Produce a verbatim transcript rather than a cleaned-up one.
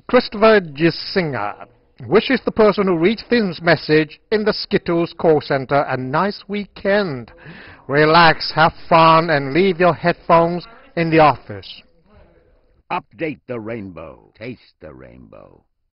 Christopher Giesinger wishes the person who reads this message in the Skittles call center a nice weekend. Relax, have fun, and leave your headphones in the office. Update the rainbow. Taste the rainbow.